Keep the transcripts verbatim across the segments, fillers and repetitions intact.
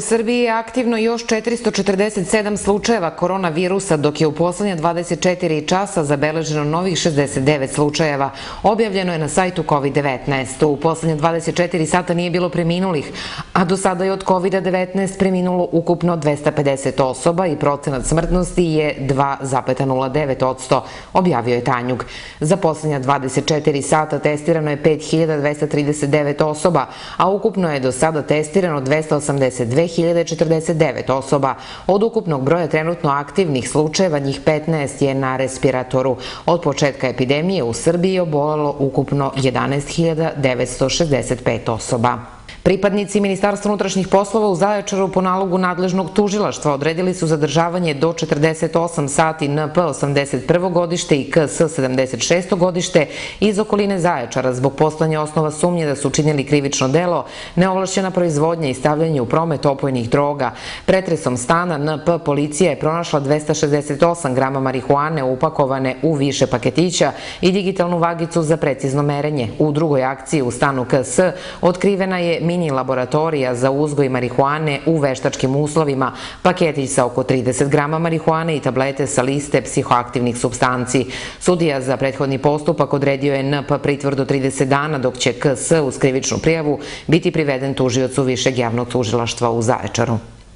Srbiji je aktivno još četiristo četrdeset sedam slučajeva koronavirusa, dok je u poslednja dvadeset četiri časa zabeleženo novih šezdeset devet slučajeva. Objavljeno je na sajtu kovid devetnaest. U poslednja dvadeset četiri sata nije bilo preminulih, a do sada je od kovida devetnaest preminulo ukupno dvesta pedeset osoba i procenat smrtnosti je dva zarez nula devet posto, objavio je Tanjug. Za poslednja dvadeset četiri sata testirano je pet hiljada dvesta trideset devet osoba, a ukupno je do sada testirano dvesta osamdeset dve hiljade četrdeset devet osoba. Od ukupnog broja trenutno aktivnih slučajeva, njih petnaest je na respiratoru. Od početka epidemije u Srbiji je obolelo ukupno jedanaest hiljada devetsto šezdeset pet osoba. Pripadnici Ministarstva unutrašnjih poslova u Zaječaru po nalogu nadležnog tužilaštva odredili su zadržavanje do četrdeset osam sati N P osamdeset prvo godište i K S sedamdeset šesto godište iz okoline Zaječara zbog postojanja osnova sumnje da su učinili krivično delo, neovlašćena proizvodnja i stavljanje u promet opojnih droga. Pretresom stana N P policija je pronašla dvesta šezdeset osam grama marihuane upakovane u više paketića i digitalnu vagicu za precizno merenje. U drugoj akciji u stanu K S otkrivena je mini laboratorija za uzgoj marihuane u veštačkim uslovima, paketić sa oko trideset grama marihuane i tablete sa liste psihoaktivnih supstanci. Sudija za prethodni postupak odredio je N P pritvor do trideset dana, dok će K S uz krivičnu prijavu biti priveden tužiocu Višeg javnog tužilaštva u Zaječaru.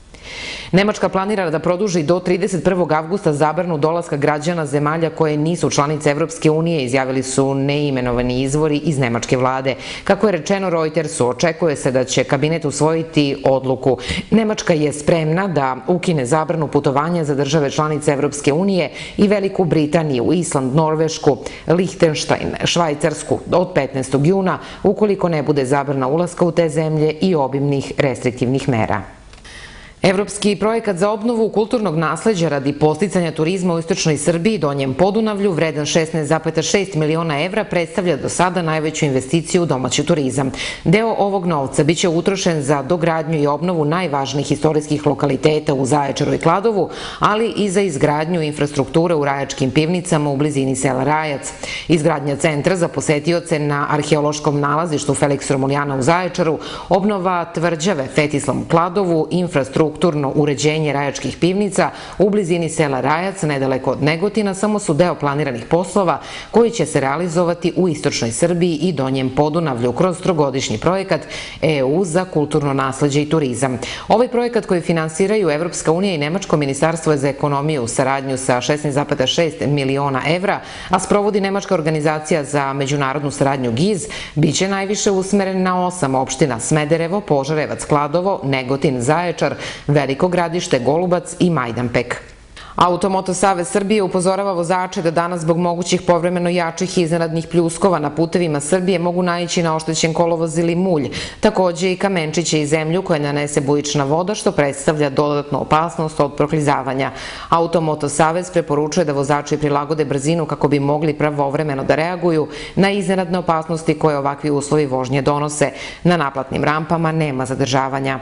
Nemačka planira da produži do trideset prvog avgusta zabranu dolaska građana zemalja koje nisu članice Evropske unije, izjavili su neimenovani izvori iz nemačke vlade. Kako je rečeno Reutersu, očekuje se da će kabinet usvojiti odluku. Nemačka je spremna da ukine zabranu putovanja za države članice Evropske unije i Veliku Britaniju, Island, Norvešku, Lihtenštajn, Švajcarsku od petnaestog juna, ukoliko ne bude zabrana ulaska u te zemlje i obimnih restriktivnih mera. Evropski projekat za obnovu kulturnog nasleđa radi podsticanja turizma u istočnoj Srbiji, Donjem Podunavlju, vredan šesnaest zarez šest miliona evra, predstavlja do sada najveću investiciju u domaći turizam. Deo ovog novca biće utrošen za dogradnju i obnovu najvažnijih istorijskih lokaliteta u Zaječaru i Kladovu, ali i za izgradnju infrastrukture u Rajačkim pivnicama u blizini sela Rajac. Izgradnja centra za posetioce na arheološkom nalazištu Feliks Romulijana u Zaječaru, obnova tvrđave Fetislam u Kladovu, infrastruktura strukturno uređenje Rajačkih pivnica u blizini sela Rajac, nedaleko od Negotina, samo su deo planiranih poslova koji će se realizovati u istočnoj Srbiji i Donjem Podunavlju kroz trogodišnji projekat E U za kulturno nasleđe i turizam. Ovaj projekat koji finansiraju Evropska unija i Nemačko ministarstvo za ekonomiju u saradnju sa šesnaest zarez šest miliona evra, a sprovodi Nemačka organizacija za međunarodnu saradnju G I Z, biće najviše usmeren na osam opština: Smederevo, Požarevac, Kladovo, Negotin, Zaječar, Veliko Gradište, Golubac i Majdanpek. Automoto savez Srbije upozorava vozače da danas zbog mogućih povremeno jačih i iznenadnih pljuskova na putevima Srbije mogu naići na oštećen kolovoz ili mulj, takođe i kamenčiće i zemlju koje nanese bujična voda, što predstavlja dodatnu opasnost od proklizavanja. Automoto savez preporučuje da vozači prilagode brzinu kako bi mogli pravovremeno da reaguju na iznenadne opasnosti koje ovakvi uslovi vožnje donose. Na naplatnim rampama nema zadržavanja.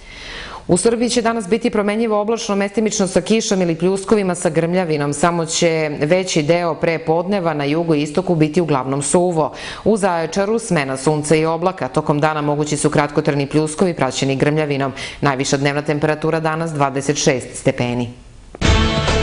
U Srbiji će danas biti promenljivo oblačno, mestimično sa kišom ili pljuskovima sa grmljavinom, samo će veći deo pre podneva na jugu i istoku biti uglavnom suvo. U Zaječaru smena sunca i oblaka, tokom dana mogući su kratkotrajni pljuskovi praćeni grmljavinom. Najviša dnevna temperatura danas dvadeset šest stepeni.